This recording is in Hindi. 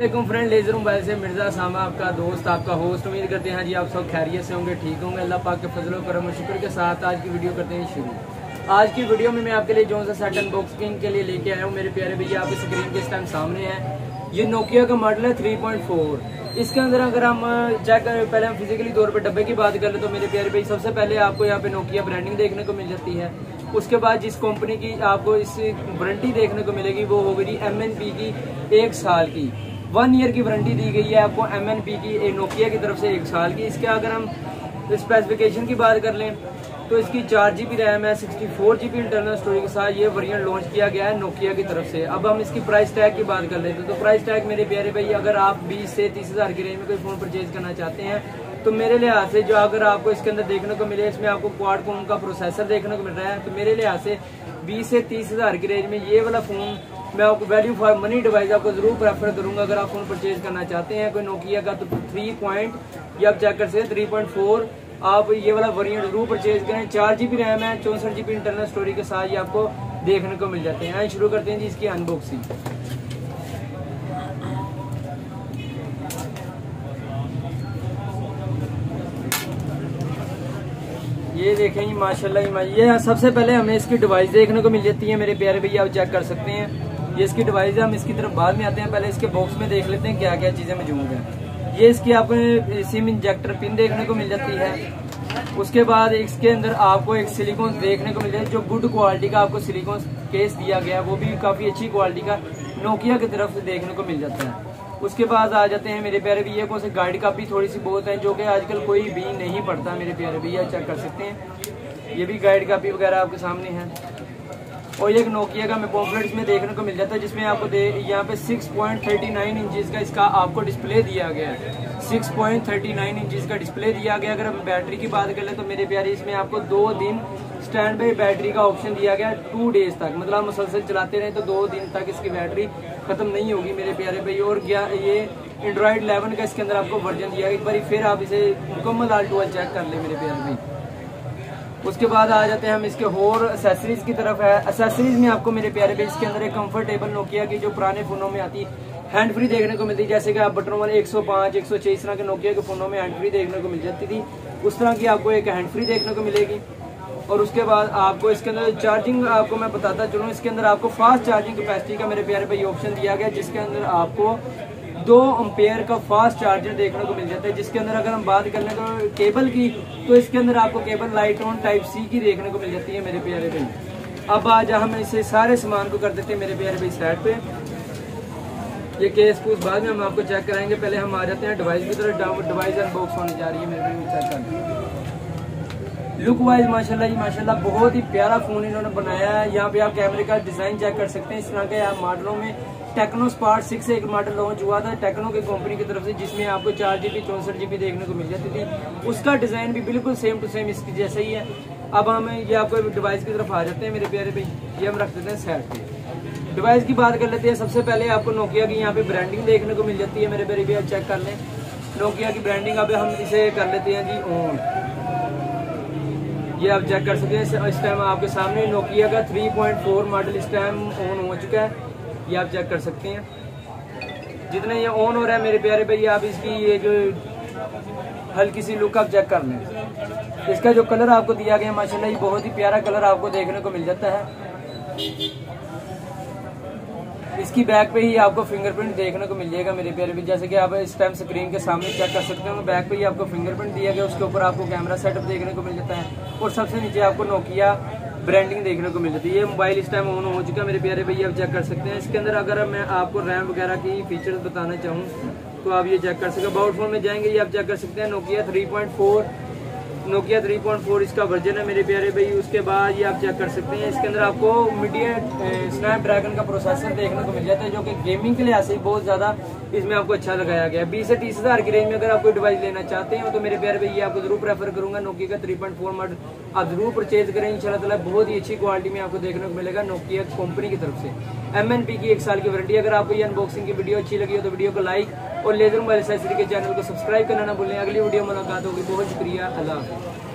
फ्रेंड लेजर मोबाइल से मिर्जा सामा आपका दोस्त आपका होस्ट। उम्मीद करते हैं जी आप सब खैरियत से होंगे, ठीक होंगे। अल्लाह पाक के फजल करम और शुक्र के साथ आज की वीडियो करते हैं शुरू। आज की वीडियो में मैं आपके लिए जो सा सेट अनबॉक्सिंग के लिए लेके आया हूँ मेरे प्यारे भैया, आपकी स्क्रीन के इस टाइम सामने है। ये नोकिया का मॉडल है 3.4। इसके अंदर अगर हम चेक करें, पहले हम फिजिकली तौर पर डब्बे की बात करें तो मेरे प्यारे भाई सबसे पहले आपको यहाँ पे नोकिया ब्रांडिंग देखने को मिल जाती है। उसके बाद जिस कंपनी की आपको इस वारंटी देखने को मिलेगी वो होगी MNP की 1 साल की 1 ईयर की वारंटी दी गई है आपको MNP की नोकिया की तरफ से 1 साल की। इसके अगर हम स्पेसिफिकेशन की बात कर लें तो इसकी 4 GB रैम है, 64 GB इंटरनल स्टोरेज के साथ ये वेरिएंट लॉन्च किया गया है नोकिया की तरफ से। अब हम इसकी प्राइस टैग की बात कर लेते हैं तो प्राइस टैग मेरे प्यारे भाई अगर आप 20 से 30 हज़ार की रेंज में कोई फ़ोन परचेज करना चाहते हैं तो मेरे लिहाज से जो अगर आपको इसके अंदर देखने को मिले, इसमें आपको क्वाड-कॉम का प्रोसेसर देखने को मिल रहा है, तो मेरे लिहाज से 20 से 30 हज़ार की रेंज में ये वाला फ़ोन मैं आपको वैल्यू फॉर मनी डिवाइस आपको जरूर प्रेफर करूंगा। अगर आप फोन परचेज करना चाहते हैं कोई नोकिया का तो 3 ये आप चेक कर सकते हैं 3.4 आप ये वाला वेरिएंट जरूर परचेज करें। 4 GB रैम है, 64 GB इंटरनल स्टोरेज के साथ ये आपको देखने को मिल जाते हैं। शुरू करते हैं जी इसकी अनबॉक्सिंग। ये देखें जी माशाल्लाह ये सबसे पहले हमें इसकी डिवाइस देखने को मिल जाती है मेरे प्यारे भैया, आप चेक कर सकते हैं। ये इसकी डिवाइस है, हम इसकी तरफ बाद में आते हैं। पहले इसके बॉक्स में देख लेते हैं क्या क्या चीजें मौजूद हैं। ये इसकी आपको सिम इंजेक्टर पिन देखने को मिल जाती है। उसके बाद इसके अंदर आपको एक सिलिकॉन देखने को मिल जाए, जो गुड क्वालिटी का आपको सिलिकॉन केस दिया गया है, वो भी काफी अच्छी क्वालिटी का नोकिया की तरफ से देखने को मिल जाता है। उसके बाद आ जाते हैं मेरे प्यारे भैया को गाइड कापी थोड़ी सी बहुत है, जो कि आजकल कोई भी नहीं पढ़ता मेरे प्यारे भैया, चेक कर सकते हैं। ये भी गाइड कापी वगैरह आपके सामने है। और एक नोकिया का पॉम्फलेट्स में देखने को मिल जाता है, जिसमें आपको यहाँ पे 6.39 इंचेस का इसका आपको डिस्प्ले दिया गया है। 6.39 इंचेस का डिस्प्ले दिया गया। अगर हम बैटरी की बात कर ले तो मेरे प्यारे इसमें आपको 2 दिन स्टैंड बाई बैटरी का ऑप्शन दिया गया, 2 डेज तक, मतलब आप मुसलसल चलाते रहे तो 2 दिन तक इसकी बैटरी खत्म नहीं होगी मेरे प्यारे भाई। और ये एंड्रॉइड 11 का इसके अंदर आपको वर्जन दिया गया। एक बार फिर आप इसे मुकम्मल आल चेक कर ले मेरे प्यारे भाई। उसके बाद आ जाते हैं हम इसके और एसेसरीज की तरफ है। एसेसरीज में आपको मेरे प्यारे भाई इसके अंदर एक कंफर्टेबल नोकिया की जो पुराने फोनों में आती हैंड फ्री देखने को मिलती है, जैसे कि आप बटनों वाले 105, 106 इस तरह के नोकिया के फोनों में हैंड फ्री देखने को मिल जाती थी, उस तरह की आपको एक हैंड फ्री देखने को मिलेगी। और उसके बाद आपको इसके अंदर चार्जिंग आपको मैं बताता चलूँ, इसके अंदर आपको फास्ट चार्जिंग कैपेसिटी का मेरे प्यारे भाई ऑप्शन दिया गया, जिसके अंदर आपको 2 एम्पेयर का फास्ट चार्जर देखने को मिल जाता है। जिसके अंदर अगर हम बात कर लें तो केबल की, तो इसके अंदर आपको cable light on type C की देखने को मिल जाती है मेरे प्यारे भाई। अब आज हम इसे सारे सामान को कर देते हैं मेरे प्यारे भाई साइड पे। ये केस कुछ बाद में हम आपको चेक कराएंगे। पहले हम आ जाते हैं डिवाइस की तरफ। डिवाइस अनबॉक्स होने जा रही है मेरे भाई, चेक कर। लुक वाइज माशाल्लाह जी माशाल्लाह बहुत ही प्यारा फोन इन्होंने बनाया है। यहाँ पे आप कैमरे का डिजाइन चेक कर सकते हैं। इस तरह के आप मॉडलों में टेक्नो स्पार्क 6 से एक मॉडल लॉन्च हुआ था टेक्नो की कंपनी की तरफ से, जिसमें आपको 4 GB 64 GB देखने को मिल जाती थी। उसका डिजाइन भी बिल्कुल सेम टू सेम इसकी जैसा ही है। अब हम ये आपको डिवाइस की तरफ आ जाते हैं मेरे प्यारे भाई। ये हम रख देते हैं साइड पे। डिवाइस की बात कर लेते हैं। सबसे पहले आपको नोकिया की यहाँ पे ब्रांडिंग देखने को मिल जाती है मेरे प्यारे भैया, चेक कर लें नोकिया की ब्रांडिंग। अब हम इसे कर लेते हैं जी ऑन। ये आप चेक कर सकते हैं इस टाइम आपके सामने नोकिया का 3.4 मॉडल इस टाइम ऑन हो चुका है। ये आप चेक कर सकते हैं। जितने ये ऑन हो रहा है मेरे प्यारे भैया, आप इसकी ये जो हल्की सी लुक आप चेक कर लें। इसका जो कलर आपको दिया गया माशाल्लाह ये बहुत ही प्यारा कलर आपको देखने को मिल जाता है। इसकी बैक पे ही आपको फिंगरप्रिंट देखने को मिल जाएगा मेरे प्यारे भी, जैसे कि आप इस टाइम स्क्रीन के सामने चेक कर सकते हो। बैक पे ही आपको फिंगरप्रिंट दिया गया, उसके ऊपर आपको कैमरा सेटअप देखने को मिल जाता है और सबसे नीचे आपको नोकिया ब्रांडिंग देखने को मिल जाती है। ये मोबाइल इस टाइम ऑन हो चुका है मेरे प्यारे भैया, आप चेक कर सकते हैं। इसके अंदर अगर मैं आपको रैम वगैरह की फीचर्स बताना चाहूँ तो आप ये चेक कर सकते हैं। अबाउट फोन में जाएंगे, ये आप चेक कर सकते हैं नोकिया 3.4 इसका वर्जन है मेरे प्यारे भाई। उसके बाद ये आप चेक कर सकते हैं इसके अंदर आपको मीडिया स्नैपड्रैगन का प्रोसेसर देखने को मिल जाता है, जो कि गेमिंग के लिहाज से बहुत ज्यादा इसमें आपको अच्छा लगाया गया है। 20 से 30 हज़ार की रेंज में अगर आप कोई डिवाइस लेना चाहते हैं तो मेरे प्यारे भाई ये आपको जरूर प्रेफर करूंगा। नोकिया का 3.4 मॉडल आप जरूर परचेज करें इंशाल्लाह ताला। बहुत ही अच्छी क्वालिटी में आपको देखने को मिलेगा नोकिया कंपनी की तरफ से। MNP की 1 साल की वारंटी। अगर आपको ये अनबॉक्सिंग की वीडियो अच्छी लगी हो तो वीडियो को लाइक और लेजर मोबाइल एक्सेसरी के चैनल को सब्सक्राइब करना ना भूलें। अगली वीडियो मुलाकात होगी। बहुत शुक्रिया, अल्लाह।